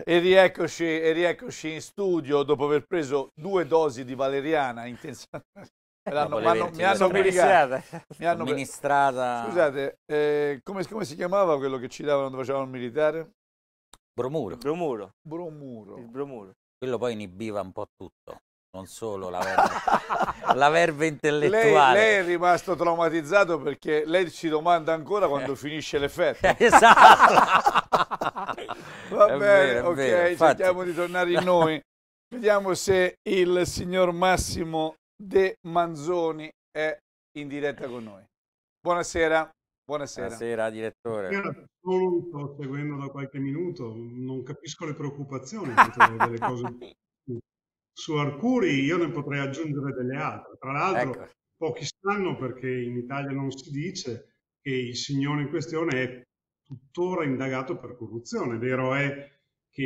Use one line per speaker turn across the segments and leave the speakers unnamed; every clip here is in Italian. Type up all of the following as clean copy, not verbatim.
E rieccoci in studio dopo aver preso 2 dosi di valeriana intensamente.
Dopo le
Mi hanno
23.
obbligato.
Somministrata
Scusate, come si chiamava quello che ci davano quando facevamo il militare?
bromuro.
Bromuro.
Bromuro.
Il bromuro.
Quello poi inibiva un po' tutto, non solo la verve intellettuale.
Lei è rimasto traumatizzato perché lei ci domanda ancora quando finisce l'effetto.
Esatto.
Va
È
bene,
vero, è
ok,
vero. Infatti,
cerchiamo di tornare in noi. Vediamo se il signor Massimo De Manzoni è in diretta con noi. Buonasera. Buonasera.
buonasera direttore.
Solo mi sto seguendo da qualche minuto, non capisco le preoccupazioni perché delle cose su Arcuri io ne potrei aggiungere delle altre. Tra l'altro
Ecco.
pochi sanno perché in Italia non si dice che il signore in questione è tuttora indagato per corruzione. Vero è che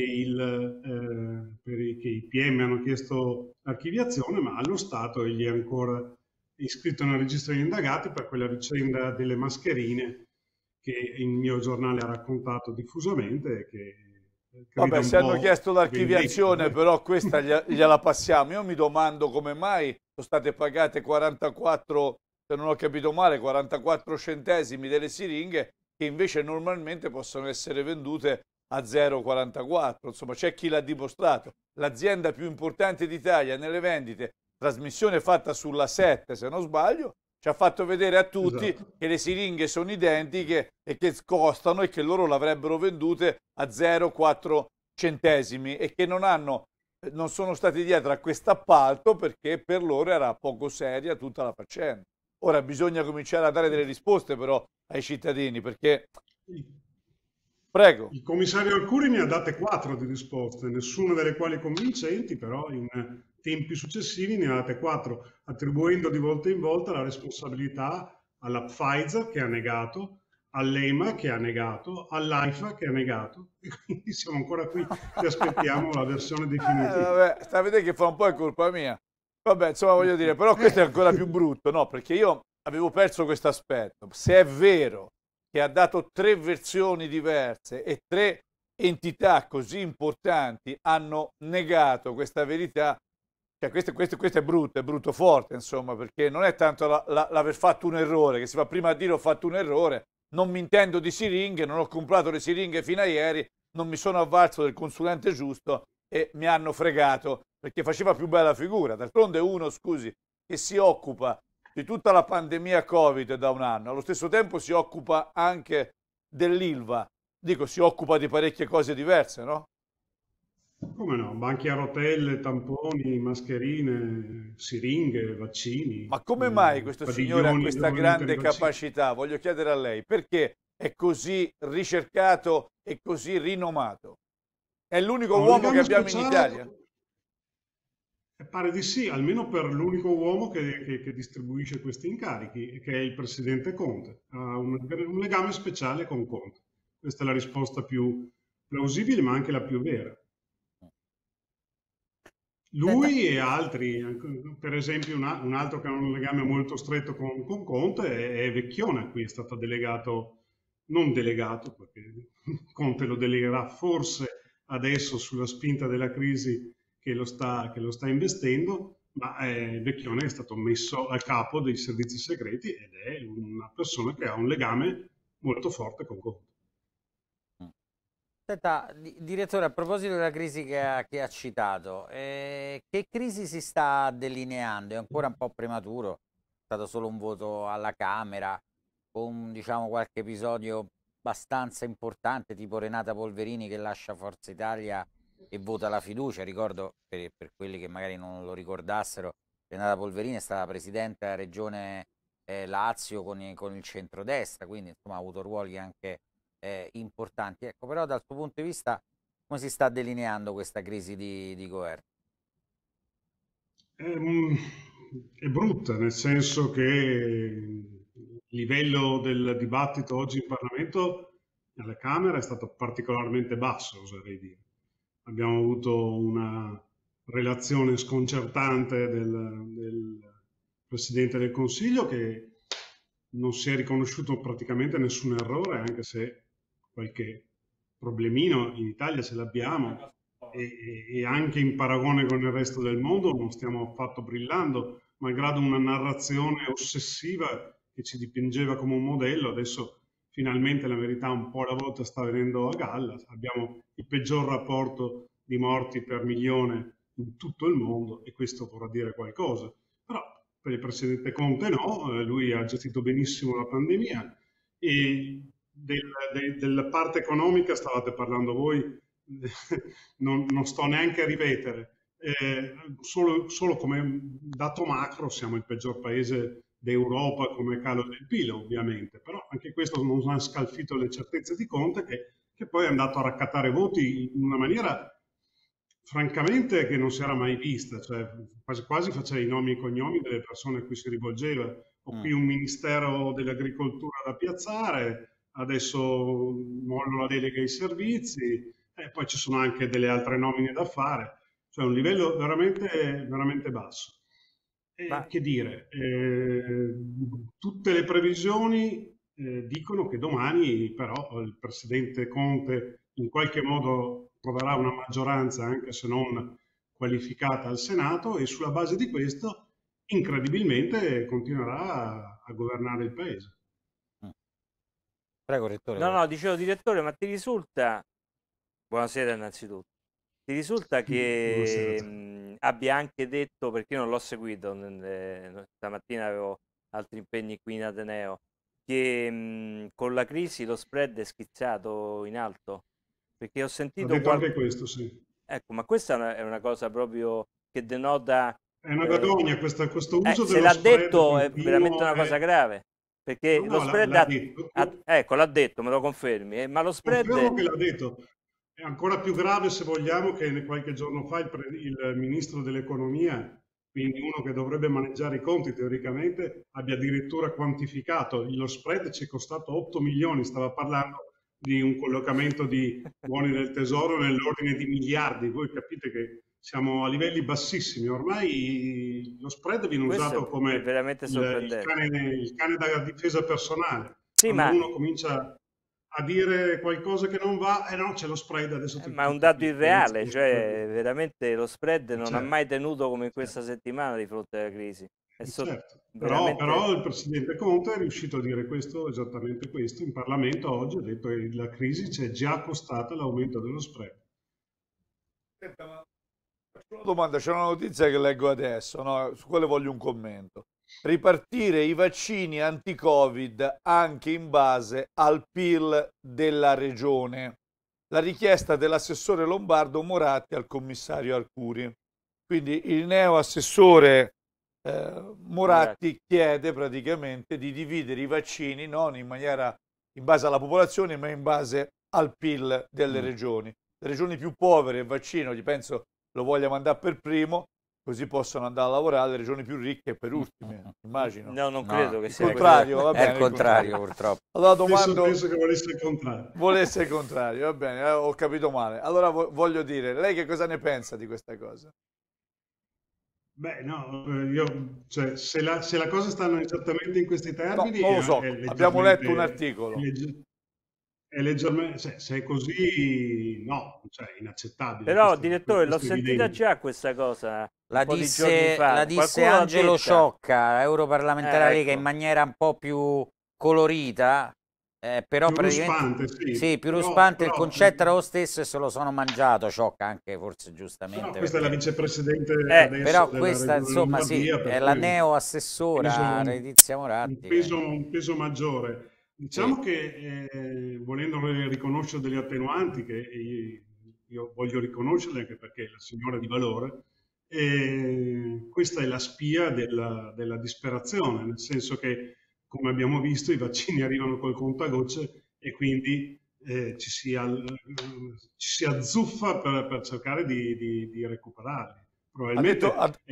che i PM hanno chiesto l'archiviazione, ma allo Stato egli è ancora iscritto nel registro degli indagati per quella vicenda delle mascherine che il mio giornale ha raccontato diffusamente.
Vabbè, se hanno chiesto l'archiviazione, però questa gliela passiamo. Io mi domando come mai sono state pagate 44, se non ho capito male, 44 centesimi delle siringhe che invece normalmente possono essere vendute a 0,44. Insomma, c'è chi l'ha dimostrato. L'azienda più importante d'Italia nelle vendite, trasmissione fatta sulla 7 se non sbaglio, ci ha fatto vedere a tutti che le siringhe sono identiche e che costano e che loro l'avrebbero vendute a 0,4 centesimi e che non sono stati dietro a questo appalto perché per loro era poco seria tutta la faccenda. Ora bisogna cominciare a dare delle risposte però ai cittadini perché... Prego.
Il commissario Arcuri ne ha date 4 di risposte, nessuna delle quali convincenti, però in tempi successivi ne ha date 4, attribuendo di volta in volta la responsabilità alla Pfizer che ha negato, all'EMA che ha negato, all'AIFA che ha negato, e quindi siamo ancora qui che aspettiamo la versione definitiva.
Vabbè, sta a vedere che fa un po' è colpa mia. Vabbè, insomma, voglio dire, però questo è ancora più brutto, no? Perché io avevo perso questo aspetto. Se è vero che ha dato 3 versioni diverse e 3 entità così importanti hanno negato questa verità, cioè questo è brutto forte, insomma, perché non è tanto l'aver fatto un errore, che si fa prima a dire ho fatto un errore, non mi intendo di siringhe, non ho comprato le siringhe fino a ieri, non mi sono avvalso del consulente giusto e mi hanno fregato perché faceva più bella figura. D'altronde uno, scusi, che si occupa di tutta la pandemia Covid da un anno, allo stesso tempo si occupa anche dell'Ilva, dico si occupa di parecchie cose diverse, no?
Come no? Banchi a rotelle, tamponi, mascherine, siringhe, vaccini,
Ma come mai questo signore ha questa grande
vaccini.
capacità? Voglio chiedere a lei, perché è così ricercato e così rinomato? È l'unico uomo che abbiamo in Italia?
Pare di sì, almeno per l'unico uomo che distribuisce questi incarichi, che è il presidente Conte. Ha un legame speciale con Conte. Questa è la risposta più plausibile, ma anche la più vera. Lui e altri, per esempio un altro che ha un legame molto stretto con Conte è Vecchione, a cui è stato delegato, non delegato, perché Conte lo delegherà forse adesso sulla spinta della crisi che lo sta investendo, ma Vecchione è stato messo a capo dei servizi segreti ed è una persona che ha un legame molto forte con Conte.
Senta, direttore, a proposito della crisi che ha citato, che crisi si sta delineando? È ancora un po' prematuro, è stato solo un voto alla Camera, con diciamo qualche episodio abbastanza importante, tipo Renata Polverini che lascia Forza Italia e vota la fiducia. Ricordo, per quelli che magari non lo ricordassero, Renata Polverini è stata presidente della regione Lazio con il centrodestra, quindi insomma ha avuto ruoli anche importanti. Ecco, però dal suo punto di vista come si sta delineando questa crisi di governo?
È brutta, nel senso che il livello del dibattito oggi in Parlamento, alla Camera, è stato particolarmente basso, oserei dire. Abbiamo avuto una relazione sconcertante del Presidente del Consiglio che non si è riconosciuto praticamente nessun errore, anche se qualche problemino in Italia ce l'abbiamo e anche in paragone con il resto del mondo non stiamo affatto brillando, malgrado una narrazione ossessiva che ci dipingeva come un modello. Adesso finalmente la verità un po' alla volta sta venendo a galla, abbiamo il peggior rapporto di morti per milione in tutto il mondo e questo vorrà dire qualcosa. Però per il presidente Conte no, lui ha gestito benissimo la pandemia e della parte economica stavate parlando voi, non sto neanche a ripetere. Solo come dato macro siamo il peggior paese d'Europa come calo del PIL, ovviamente, però anche questo non ha scalfito le certezze di Conte che poi è andato a raccattare voti in una maniera francamente che non si era mai vista, cioè quasi faceva i nomi e i cognomi delle persone a cui si rivolgeva. Ho qui un ministero dell'agricoltura da piazzare, adesso mollo la delega ai servizi, e poi ci sono anche delle altre nomine da fare, cioè un livello veramente, veramente basso. Che dire, tutte le previsioni dicono che domani però il presidente Conte in qualche modo troverà una maggioranza, anche se non qualificata al Senato, e sulla base di questo incredibilmente continuerà a governare il paese.
Prego, Rettore.
No, dicevo direttore, ma ti risulta, buonasera innanzitutto, ti risulta che abbia anche detto, perché io non l'ho seguito, stamattina avevo altri impegni qui in Ateneo, che con la crisi lo spread è schizzato in alto? Perché ho sentito...
Ho detto anche questo, sì.
Ecco, ma questa è una cosa proprio che denota...
È una vergogna questo uso
se
dello
l'ha
spread
detto è
continuo,
veramente una cosa grave, perché
no,
lo spread
l'ha detto.
ecco, l'ha detto, me lo confermi, ma lo spread...
Confermo che l'ha detto. È ancora più grave, se vogliamo, che qualche giorno fa il ministro dell'economia, quindi uno che dovrebbe maneggiare i conti teoricamente, abbia addirittura quantificato. Lo spread ci è costato 8 milioni, stava parlando di un collocamento di buoni del tesoro nell'ordine di miliardi. Voi capite che siamo a livelli bassissimi. Ormai lo spread viene usato come
veramente
il cane da difesa personale.
Sì,
quando uno comincia a dire qualcosa che non va, no, c'è lo spread adesso.
Ma è un dato irreale, cioè veramente lo spread non
certo,
ha mai tenuto come questa settimana di fronte alla crisi.
Certo.
Veramente...
Però il presidente Conte è riuscito a dire questo, esattamente questo, in Parlamento oggi ha detto che la crisi ci è già costata l'aumento dello spread.
Senta, ma faccio una domanda, c'è una notizia che leggo adesso, no? Su quale voglio un commento. Ripartire i vaccini anti-Covid anche in base al PIL della regione. La richiesta dell'assessore lombardo Moratti al commissario Arcuri. Quindi il neo assessore Moratti chiede praticamente di dividere i vaccini non in maniera in base alla popolazione, ma in base al PIL delle regioni. Le regioni più povere il vaccino, gli penso, lo voglia mandare per primo, così possono andare a lavorare, le regioni più ricche per ultime, immagino.
No, non credo che sia
il contrario. Va bene,
è il contrario, purtroppo.
Allora domando...
Penso che volesse il contrario.
Volesse il contrario, va bene, ho capito male. Allora voglio dire, lei che cosa ne pensa di questa cosa?
Beh, no, cioè, se la cosa stanno esattamente in questi termini...
No, non lo so, abbiamo letto un articolo.
È leggermente, se è così, no, cioè inaccettabile.
Però, direttore, l'ho sentita già questa cosa.
La disse Angelo Ciocca, europarlamentare della Lega, in maniera un po' più colorita, però
più
praticamente
ruspante,
sì, più ruspante. Il concetto era lo stesso e se lo sono mangiato Ciocca, anche forse giustamente.
Però questa è la vicepresidente
però questa insomma sì, è la neo assessora Letizia Moratti.
Un peso maggiore. Diciamo che volendo riconoscere delle attenuanti che io voglio riconoscerle anche perché è la signora di valore, questa è la spia della disperazione, nel senso che come abbiamo visto i vaccini arrivano col contagocce e quindi ci si azzuffa per cercare di recuperarli. Probabilmente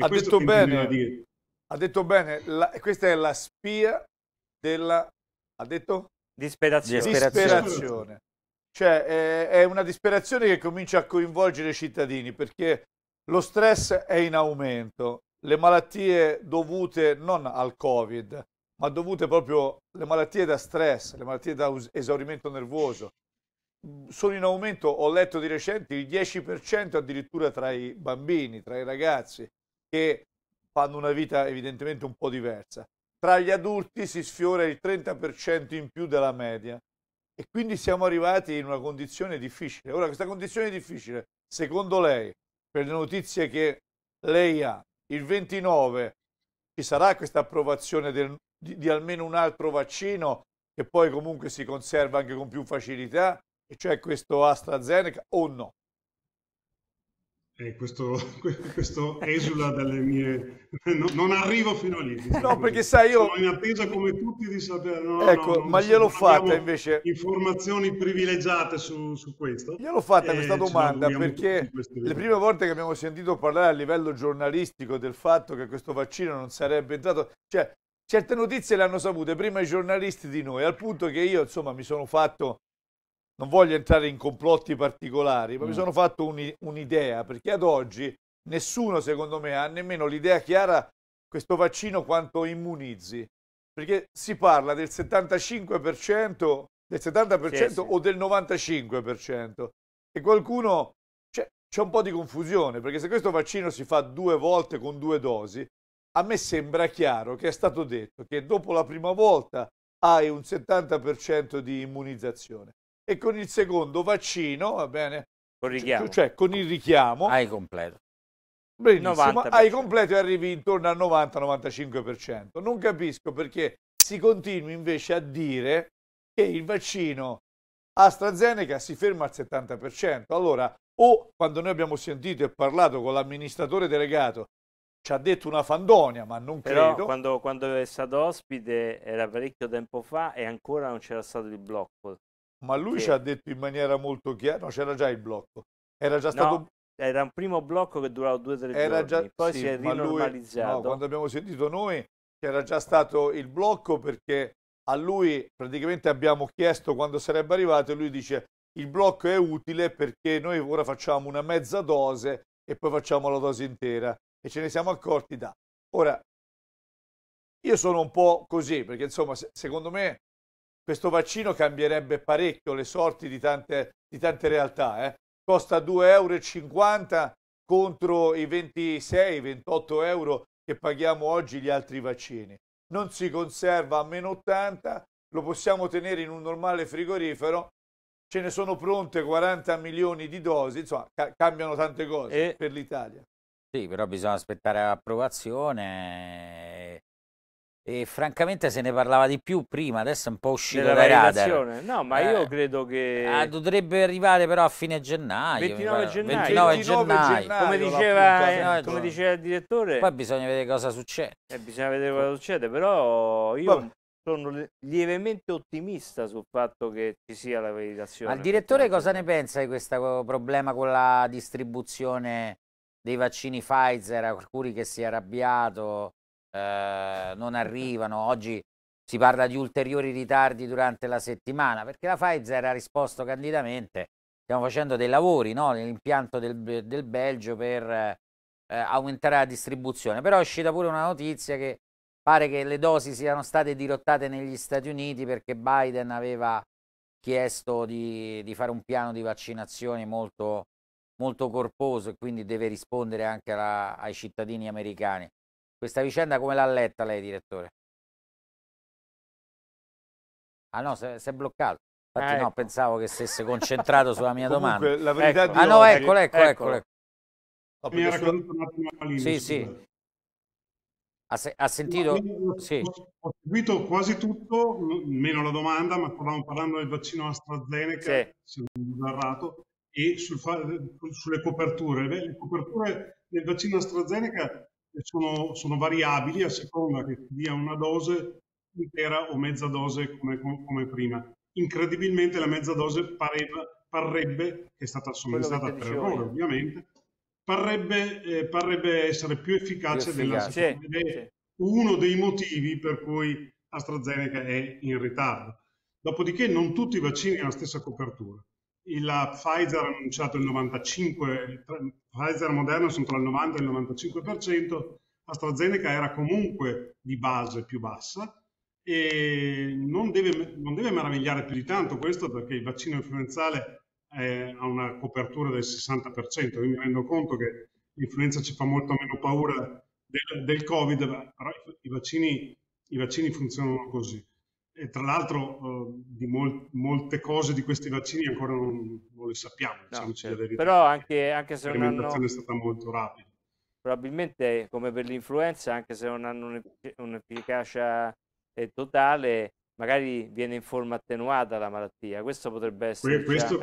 ha detto bene, questa è la spia della... Ha detto? Disperazione. Cioè è una disperazione che comincia a coinvolgere i cittadini perché lo stress è in aumento, le malattie dovute non al Covid, ma dovute proprio alle malattie da stress, le malattie da esaurimento nervoso. sono in aumento, ho letto di recente, il 10% addirittura tra i bambini, tra i ragazzi, che fanno una vita evidentemente un po' diversa. Tra gli adulti si sfiora il 30% in più della media e quindi siamo arrivati in una condizione difficile. Ora, questa condizione difficile, secondo lei, per le notizie che lei ha, il 29 ci sarà questa approvazione di almeno un altro vaccino che poi comunque si conserva anche con più facilità, e cioè questo AstraZeneca, o no?
Questo esula dalle mie... non arrivo fino lì.
No, perché sai, io...
Sono in attesa come tutti di sapere... No,
ecco,
no,
ma gliel'ho fatta invece...
informazioni privilegiate su questo.
Gliel'ho fatta questa domanda perché le prime volte che abbiamo sentito parlare a livello giornalistico del fatto che questo vaccino non sarebbe entrato... Cioè, certe notizie le hanno sapute prima i giornalisti di noi, al punto che io, insomma, mi sono fatto... Non voglio entrare in complotti particolari, ma mi sono fatto un'idea, perché ad oggi nessuno, secondo me, ha nemmeno l'idea chiara questo vaccino quanto immunizzi. Perché si parla del 75%, del 70%
Sì.
o del 95%. E qualcuno... C'è un po' di confusione, perché se questo vaccino si fa 2 volte con 2 dosi, a me sembra chiaro che è stato detto che dopo la prima volta hai un 70% di immunizzazione. E con il secondo vaccino, va bene?
Con richiamo.
Cioè con il richiamo.
Hai completo.
Benissimo, hai completo e arrivi intorno al 90-95%. Non capisco perché si continui invece a dire che il vaccino AstraZeneca si ferma al 70%. Allora, o quando noi abbiamo sentito e parlato con l'amministratore delegato, ci ha detto una fandonia, ma non credo.
Però quando è stato ospite era parecchio tempo fa e ancora non c'era stato il blocco.
Ma lui ci ha detto in maniera molto chiara, no, c'era già il blocco, era già stato...
No, era un primo blocco che durava 2 o 3
era
giorni,
già...
poi
sì,
si è
ma
rinormalizzato.
no, quando abbiamo sentito noi c'era già stato il blocco, perché a lui praticamente abbiamo chiesto quando sarebbe arrivato e lui dice il blocco è utile perché noi ora facciamo una mezza dose e poi facciamo la dose intera, e ce ne siamo accorti da... Ora, io sono un po' così, perché insomma, secondo me questo vaccino cambierebbe parecchio le sorti di tante realtà. Costa 2,50 euro contro i 26-28 euro che paghiamo oggi gli altri vaccini. Non si conserva a -80, lo possiamo tenere in un normale frigorifero, ce ne sono pronte 40 milioni di dosi, insomma cambiano tante cose per l'Italia.
Sì, però bisogna aspettare l'approvazione. E francamente se ne parlava di più prima, adesso è un po' uscito dai radar.
No, ma io credo che...
dovrebbe arrivare però a fine gennaio.
29 gennaio.
29 gennaio.
Come diceva il direttore...
Poi bisogna vedere cosa succede.
Bisogna vedere cosa succede, però io sono lievemente ottimista sul fatto che ci sia la validazione.
Ma il direttore cosa ne pensa di questo problema con la distribuzione dei vaccini Pfizer? Alcuni che si è arrabbiato... non arrivano, oggi si parla di ulteriori ritardi durante la settimana perché la Pfizer ha risposto candidamente: stiamo facendo dei lavori, no, nell'impianto del Belgio per aumentare la distribuzione, però è uscita pure una notizia che pare che le dosi siano state dirottate negli Stati Uniti perché Biden aveva chiesto di fare un piano di vaccinazione molto, molto corposo e quindi deve rispondere anche ai cittadini americani. Questa vicenda come l'ha letta lei, direttore? Ah no, si è bloccato. Infatti no, pensavo che stesse concentrato sulla mia domanda.
La verità di
no,
oggi...
eccolo.
Mi era caduto un attimo la linea.
Sì. Ha sentito? Sì.
Ho seguito quasi tutto, meno la domanda, ma stavamo parlando del vaccino AstraZeneca, se non ho errato, e sulle coperture. Le coperture del vaccino AstraZeneca sono variabili a seconda che ti dia una dose intera o mezza dose come prima. Incredibilmente la mezza dose parrebbe, che è stata somministrata per errore ovviamente, parrebbe essere più efficace della seconda. Ed è uno dei motivi per cui AstraZeneca è in ritardo. Dopodiché non tutti i vaccini hanno la stessa copertura. La Pfizer ha annunciato il 95%, Pfizer e Moderna sono tra il 90 e il 95%, AstraZeneca era comunque di base più bassa, e non deve meravigliare più di tanto questo, perché il vaccino influenzale ha una copertura del 60%. Io mi rendo conto che l'influenza ci fa molto meno paura del Covid, però i vaccini funzionano così. E tra l'altro di molte cose di questi vaccini ancora non le sappiamo, diciamoci la verità.
Però anche se
la sperimentazione è stata molto rapida.
Probabilmente, come per l'influenza, anche se non hanno un'efficacia totale, magari viene in forma attenuata la malattia. Questo potrebbe essere
questa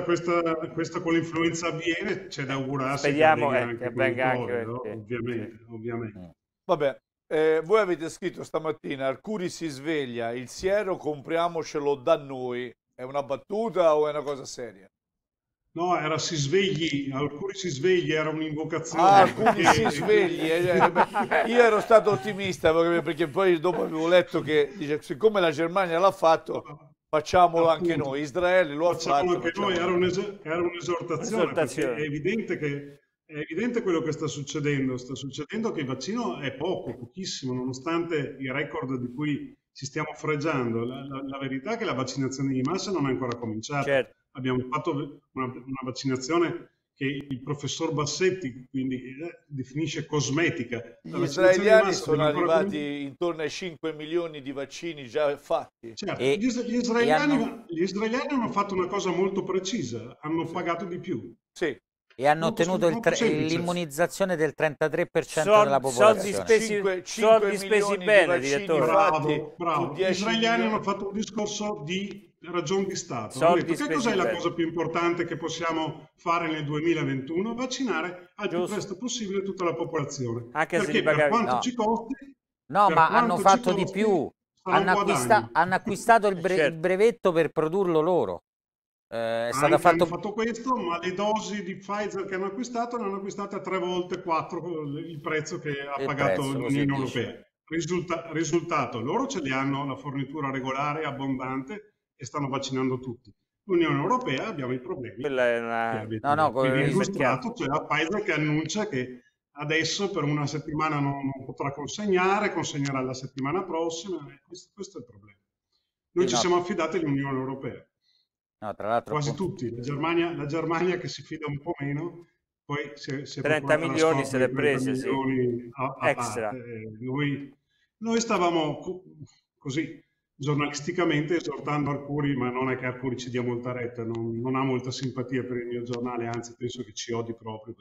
con l'influenza avviene, c'è da augurarsi
speriamo
che
avvenga
anche
anche
no? Ovviamente.
Vabbè, voi avete scritto stamattina: Arcuri si sveglia, il siero compriamocelo da noi. È una battuta o è una cosa seria?
No, era si svegli, Arcuri si svegli, era un'invocazione.
Arcuri si svegli. Io ero stato ottimista perché poi dopo avevo letto che dice, siccome la Germania l'ha fatto, facciamolo anche noi. Israele lo ha fatto.
Anche noi, era un'esortazione, perché è evidente quello che sta succedendo. Sta succedendo che il vaccino è pochissimo, nonostante i record di cui ci stiamo fregiando. La verità è che la vaccinazione di massa non è ancora cominciata.
Certo.
Abbiamo fatto una vaccinazione che il professor Bassetti quindi definisce cosmetica.
Gli israeliani sono arrivati intorno ai 5 milioni di vaccini già fatti.
Certo, gli israeliani hanno fatto una cosa molto precisa, hanno pagato di più.
Sì.
E hanno ottenuto l'immunizzazione del 33% della popolazione.
Soldi spesi bene, direttore.
Bravo. Gli israeliani hanno fatto un discorso di ragion di Stato. Che cos'è la cosa più importante che possiamo fare nel 2021? Vaccinare al più presto possibile tutta la popolazione.
Anche
perché per quanto ci costi...
No, ma hanno fatto di più. Hanno acquistato il brevetto per produrlo loro.
Hanno fatto questo, ma le dosi di Pfizer che hanno acquistato ne hanno acquistate a 3 volte 4 il prezzo che ha pagato l'Unione Europea. Risultato, loro ce li hanno la fornitura regolare, abbondante, e stanno vaccinando tutti. L'Unione Europea abbiamo i problemi.
Quella è una...
C'è la Pfizer che annuncia che adesso per una settimana non potrà consegnerà la settimana prossima. Questo è il problema. Noi ci siamo affidati all'Unione Europea.
No, tra l'altro
quasi tutti, la Germania che si fida un po' meno, poi si è
30 milioni se l'è prese, sì.
Extra. Noi stavamo così giornalisticamente esortando Arcuri, ma non è che Arcuri ci dia molta retta, non ha molta simpatia per il mio giornale, anzi penso che ci odi proprio,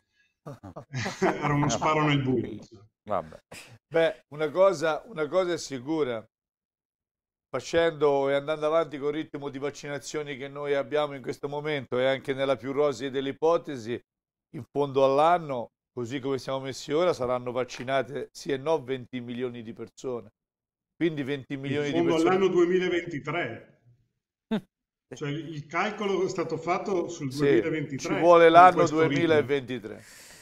perché era uno sparo nel buio.
Vabbè.
Beh, una cosa è sicura: facendo e andando avanti con il ritmo di vaccinazioni che noi abbiamo in questo momento, e anche nella più rosea delle ipotesi, in fondo all'anno, così come siamo messi ora, saranno vaccinate sì e no 20 milioni di persone. Quindi 20 milioni di persone.
In fondo all'anno 2023. Cioè il calcolo è stato fatto sul 2023.
Ci vuole l'anno 2023.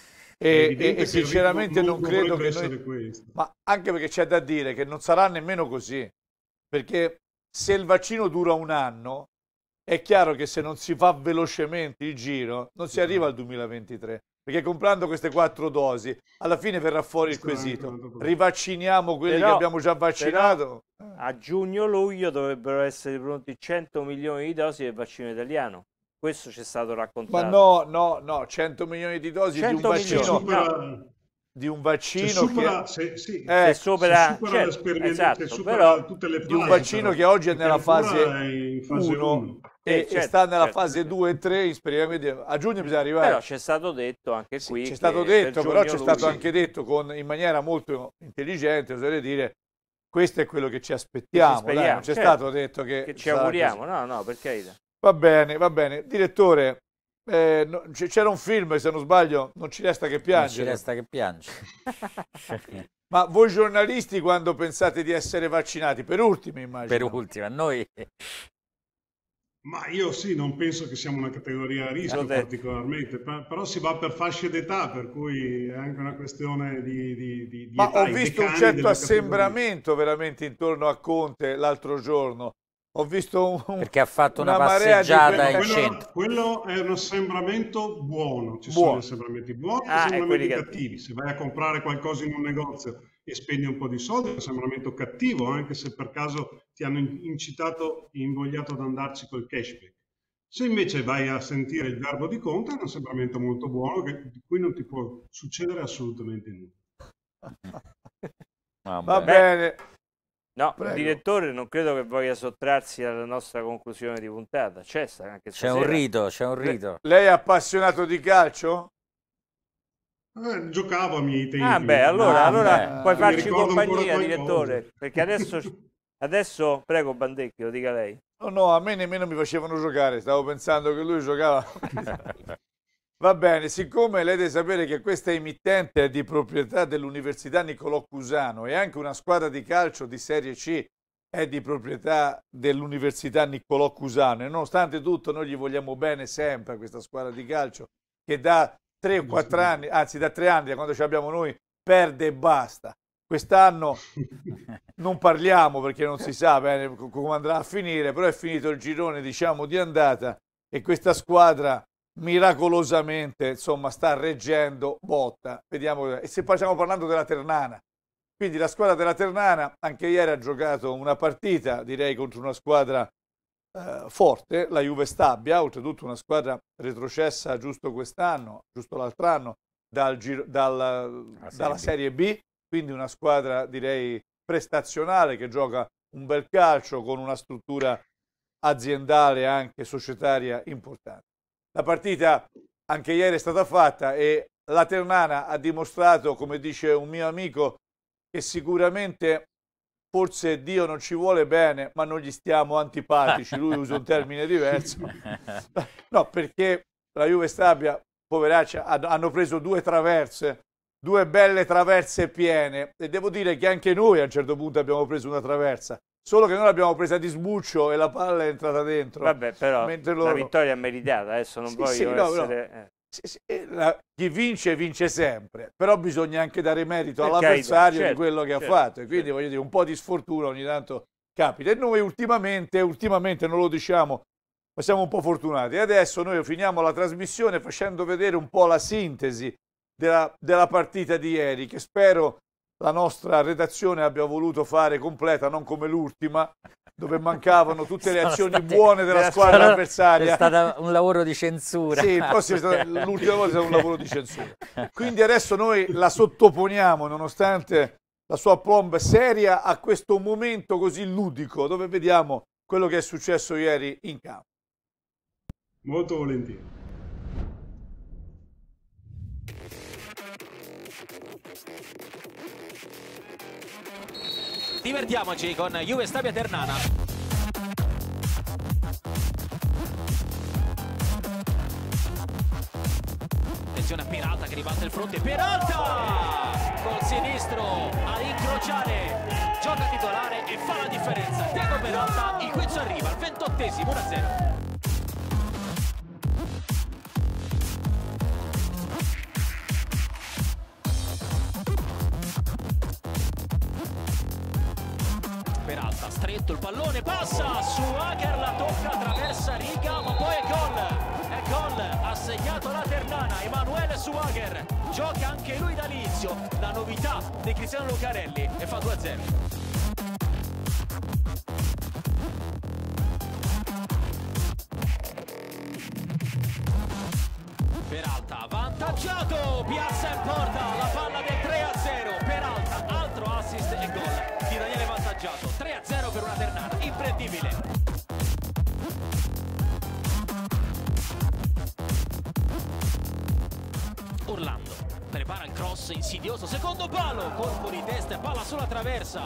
E sinceramente non credo che noi... Ma anche perché c'è da dire che non sarà nemmeno così. Perché se il vaccino dura un anno, è chiaro che se non si fa velocemente il giro, non si arriva al 2023. Perché comprando queste 4 dosi, alla fine verrà fuori il quesito: rivacciniamo quelli che abbiamo già vaccinato?
A giugno-luglio dovrebbero essere pronti 100 milioni di dosi del vaccino italiano. Questo ci è stato raccontato.
Ma no, 100 milioni di dosi di un vaccino... Di un vaccino
che supera
tutte le fasi,
di un vaccino che oggi è nella fase 1 e sta nella fase 2 e 3, speriamo a giugno bisogna arrivare.
Però c'è stato detto anche qui,
c'è stato detto, però c'è stato anche detto in maniera molto intelligente, oserei dire, questo è quello che ci aspettiamo, non c'è stato detto che
ci auguriamo, no, per carità.
Va bene, direttore. C'era un film, se non sbaglio, non ci resta che piangere. Ma voi giornalisti, quando pensate di essere vaccinati, per ultimi immagino?
Per ultima, noi...
Ma io sì, non penso che siamo una categoria a rischio particolarmente, però si va per fasce d'età, per cui è anche una questione di
Ma
età.
ho visto un certo assembramento veramente intorno a Conte l'altro giorno. Ho visto
perché ha fatto una passeggiata in
centro. Quello è un assembramento buono. Ci sono assembramenti buoni e assembramenti cattivi. Se vai a comprare qualcosa in un negozio e spendi un po' di soldi, è un sembramento cattivo, anche se per caso ti hanno incitato e invogliato ad andarci col cashback. Se invece vai a sentire il verbo di Conte, è un sembramento molto buono di cui non ti può succedere assolutamente nulla.
Va bene.
No,
Prego.
il direttore non credo che voglia sottrarsi alla nostra conclusione di puntata. C'è
un rito, c'è un rito.
Lei è appassionato di calcio?
Giocavo a miei tempi.
Ah beh, allora puoi farci
ricordo ancora
compagnia,
qualcosa.
direttore, perché adesso prego Bandecchi, lo dica lei.
No, a me nemmeno mi facevano giocare, stavo pensando che lui giocava. Va bene, siccome lei deve sapere che questa emittente è di proprietà dell'Università Niccolò Cusano e anche una squadra di calcio di Serie C è di proprietà dell'Università Niccolò Cusano, e nonostante tutto noi gli vogliamo bene sempre a questa squadra di calcio che da 3 o 4 anni, anzi da 3 anni, da quando ce l'abbiamo noi, perde e basta. Quest'anno non parliamo perché non si sa bene come andrà a finire, però è finito il girone, diciamo, di andata e questa squadra miracolosamente, insomma, sta reggendo botta. Vediamo. E se poi stiamo parlando della Ternana, quindi la squadra della Ternana anche ieri ha giocato una partita, direi, contro una squadra forte, la Juve Stabia, oltretutto una squadra retrocessa giusto quest'anno, giusto l'altro anno, dalla Serie B, quindi una squadra, direi, prestazionale che gioca un bel calcio con una struttura aziendale e anche societaria importante. La partita anche ieri è stata fatta e la Ternana ha dimostrato, come dice un mio amico, che sicuramente forse Dio non ci vuole bene, ma non gli stiamo antipatici. Lui usa un termine diverso. No, perché la Juve Stabia, poveraccia, hanno preso 2 traverse, 2 belle traverse piene, e devo dire che anche noi a un certo punto abbiamo preso una traversa. Solo che noi l'abbiamo presa di sbuccio e la palla è entrata dentro.
Vabbè, però
la
vittoria è meritata, adesso non voglio essere...
Chi vince, vince sempre, però bisogna anche dare merito all'avversario di quello che ha fatto, e quindi voglio dire, un po' di sfortuna ogni tanto capita. E noi ultimamente non lo diciamo, ma siamo un po' fortunati. E adesso noi finiamo la trasmissione facendo vedere un po' la sintesi della partita di ieri, che spero la nostra redazione abbia voluto fare completa, non come l'ultima, dove mancavano tutte le azioni buone della squadra avversaria.
È stato un lavoro di censura.
Sì, l'ultima volta è stato un lavoro di censura. Quindi adesso noi la sottoponiamo, nonostante la sua plomb seria, a questo momento così ludico, dove vediamo quello che è successo ieri in campo.
Molto volentieri.
Divertiamoci con Juve Stabia Ternana. Attenzione a Peralta che ribalta il fronte. Peralta col sinistro a incrociare, gioca titolare e fa la differenza. Diego Peralta, il quiz arriva al 28esimo, 1-0. Peralta stretto, il pallone passa su Hager, la tocca, attraversa riga, ma poi è gol, ha segnato la Ternana, Emanuele Suager, gioca anche lui dall'inizio, la novità di Cristiano Lucarelli e fa 2-0. Peralta avvantaggiato, piazza in porta, la palla del 3-0, Peralta, altro assist e gol di Daniele Vantaggiato, 3-0 per una Ternana imprendibile. Orlando prepara il cross insidioso, secondo palo, colpo di testa e palla sulla traversa.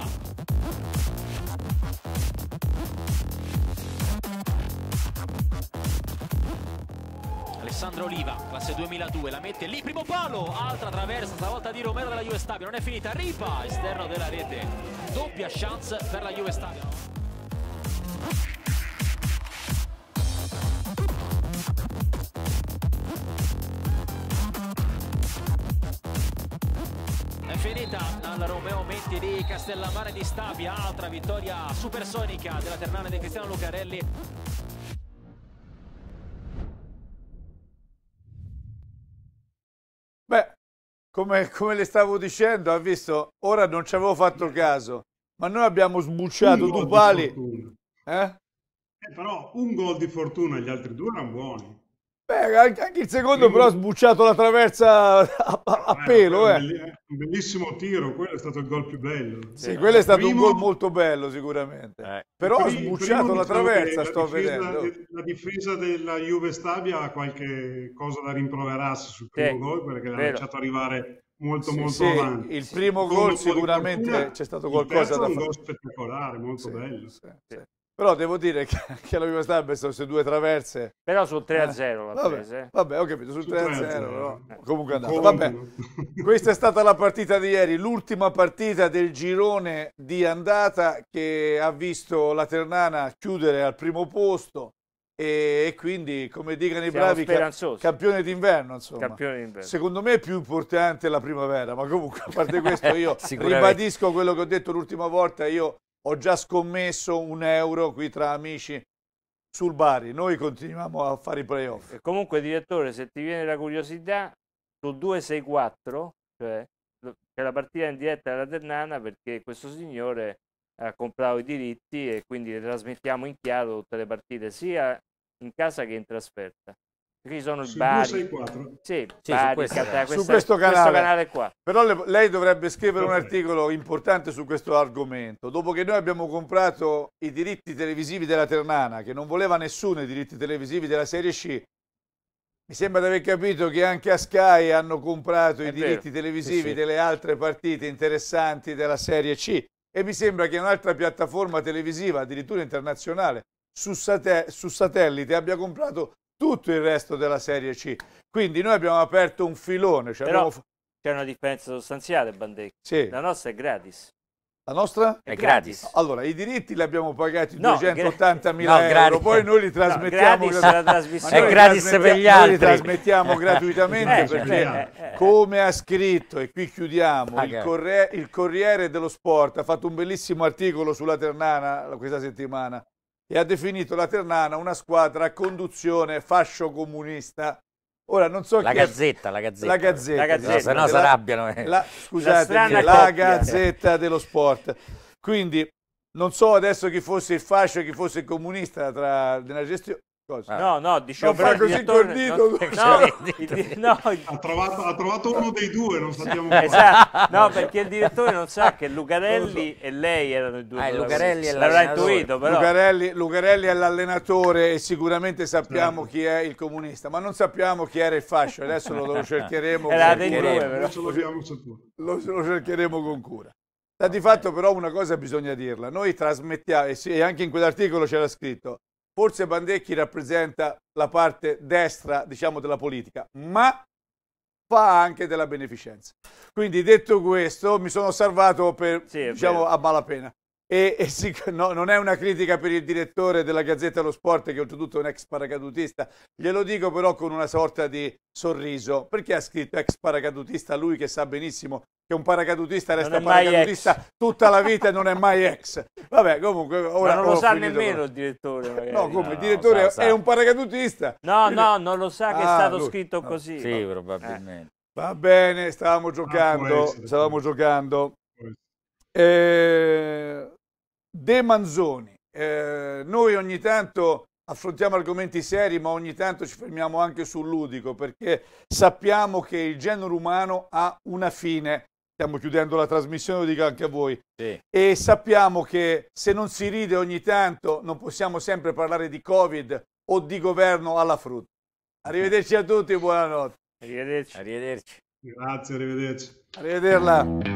Alessandro Oliva, classe 2002, la mette lì, primo palo, altra traversa, stavolta di Romero della Juve Stabia, non è finita, Ripa, esterno della rete, doppia chance per la Juve Stabia. È finita al Romeo Menti di Castellammare di Stabia, altra vittoria supersonica della Ternana di Cristiano Lucarelli.
come le stavo dicendo, ha visto, ora non ci avevo fatto caso, ma noi abbiamo sbucciato due pali.
Però un gol di fortuna, gli altri due erano buoni.
Beh, anche il secondo però ha sbucciato la traversa a pelo.
Un bellissimo tiro, quello è stato il gol più bello.
Sì, quello è stato un gol molto bello sicuramente. Però ha sbucciato la traversa, sto vedendo.
La difesa della Juve Stabia ha qualche cosa da rimproverarsi sul primo gol, perché l'ha lasciato arrivare molto avanti.
Il primo gol sicuramente c'è stato qualcosa da fare.
Un gol spettacolare, molto bello.
Sì. Però devo dire che la Juve Stabia sono queste due traverse.
Però sul 3-0 l'ha presa.
Vabbè, ho capito, sul 3-0. Comunque è andato. Vabbè, questa è stata la partita di ieri, l'ultima partita del girone di andata che ha visto la Ternana chiudere al primo posto e quindi, come dicono i bravi, campione d'inverno, insomma.
Campione d'inverno.
Secondo me è più importante la primavera, ma comunque a parte questo io ribadisco quello che ho detto l'ultima volta, io ho già scommesso €1 qui tra amici sul Bari. Noi continuiamo a fare i playoff.
E comunque, direttore, se ti viene la curiosità, sul 264, cioè c'è la partita in diretta della Ternana, perché questo signore ha comprato i diritti e quindi le trasmettiamo in chiaro tutte le partite, sia in casa che in trasferta. Qui sono il Bari, Bari,
su questo canale
qua.
Però lei dovrebbe scrivere un articolo importante su questo argomento. Dopo che noi abbiamo comprato i diritti televisivi della Ternana, che non voleva nessuno i diritti televisivi della Serie C, mi sembra di aver capito che anche a Sky hanno comprato i diritti televisivi delle altre partite interessanti della Serie C, e mi sembra che un'altra piattaforma televisiva, addirittura internazionale, su satellite abbia comprato tutto il resto della Serie C. Quindi noi abbiamo aperto un filone.
Però c'è una differenza sostanziale, Bandecchi.
Sì.
La nostra è gratis.
La nostra?
È gratis.
Allora, i diritti li abbiamo pagati €280.000, poi noi li trasmettiamo.
È gratis per gli altri.
Noi li trasmettiamo gratuitamente perché, come ha scritto, e qui chiudiamo, il Corriere dello Sport ha fatto un bellissimo articolo sulla Ternana questa settimana e ha definito la Ternana una squadra a conduzione fascio-comunista. Ora non so
la Gazzetta,
se
no si arrabbiano.
Scusate, la Gazzetta dello Sport. Quindi non so adesso chi fosse il fascio e chi fosse il comunista nella gestione.
No, dicevo,
non fa così col dito.
Ha trovato uno dei due, non sappiamo
esatto. No, perché il direttore non sa che Lucarelli e lei erano i due.
Lucarelli
l'avrà intuito, però.
Lucarelli è l'allenatore e sicuramente sappiamo chi è il comunista, ma non sappiamo chi era il fascio. Adesso lo cercheremo. Lo cercheremo con cura. Sta di fatto però una cosa bisogna dirla. Noi trasmettiamo, e anche in quell'articolo c'era scritto, forse Bandecchi rappresenta la parte destra, diciamo, della politica, ma fa anche della beneficenza. Quindi, detto questo, mi sono salvato a malapena. Non è una critica per il direttore della Gazzetta dello Sport, che oltretutto è un ex paracadutista, glielo dico però con una sorta di sorriso, perché ha scritto ex paracadutista lui che sa benissimo che un paracadutista resta paracadutista tutta la vita e non è mai ex. Vabbè, comunque ora
non lo sa nemmeno il direttore, magari.
No, come il direttore è un paracadutista.
No, non lo sa che è stato scritto così.
Sì, probabilmente.
Va bene, stavamo giocando. De Manzoni. Noi ogni tanto affrontiamo argomenti seri, ma ogni tanto ci fermiamo anche sul ludico, perché sappiamo che il genere umano ha una fine. Stiamo chiudendo la trasmissione, lo dico anche a voi.
Sì.
E sappiamo che se non si ride ogni tanto non possiamo sempre parlare di Covid o di governo alla frutta. Arrivederci a tutti e buonanotte.
Arrivederci.
Grazie, arrivederci.
Arrivederla.